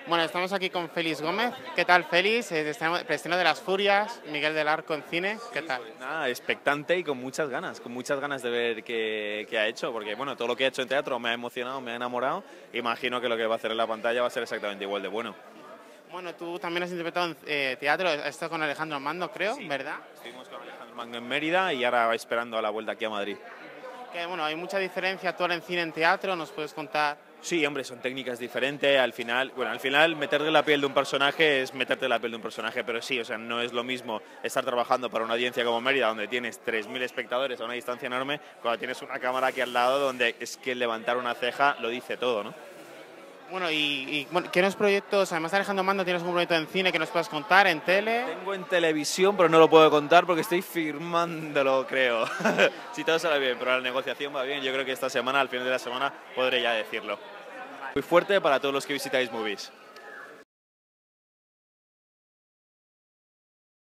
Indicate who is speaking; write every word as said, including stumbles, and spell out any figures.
Speaker 1: Bueno, estamos aquí con Félix Gómez. ¿Qué tal, Félix? Eh, Estreno preestreno de Las Furias, Miguel del Arco en cine. ¿Qué tal?
Speaker 2: Pues nada, expectante y con muchas ganas, con muchas ganas de ver qué, qué ha hecho, porque bueno, todo lo que ha hecho en teatro me ha emocionado, me ha enamorado. Imagino que lo que va a hacer en la pantalla va a ser exactamente igual de bueno.
Speaker 1: Bueno, tú también has interpretado en eh, teatro, has estado con Alejandro Mando, creo,
Speaker 2: Sí.
Speaker 1: ¿verdad?
Speaker 2: Estuvimos con Alejandro Magno en Mérida y ahora va esperando a la vuelta aquí a Madrid.
Speaker 1: Que bueno, hay mucha diferencia actuar en cine en teatro, ¿nos puedes contar?
Speaker 2: Sí, hombre, son técnicas diferentes. Al final, bueno, al final meterte la piel de un personaje es meterte la piel de un personaje, pero sí, o sea, no es lo mismo estar trabajando para una audiencia como Mérida, donde tienes tres mil espectadores a una distancia enorme, cuando tienes una cámara aquí al lado, donde es que levantar una ceja lo dice todo, ¿no?
Speaker 1: Bueno, y, y bueno, ¿qué nos proyectos, además de Alejandro Mando, tienes algún proyecto en cine que nos puedas contar, en tele?
Speaker 2: Tengo en televisión, pero no lo puedo contar porque estoy firmándolo, creo. Si todo sale bien, pero la negociación va bien, yo creo que esta semana, al final de la semana, podré ya decirlo. Muy fuerte para todos los que visitáis Movies.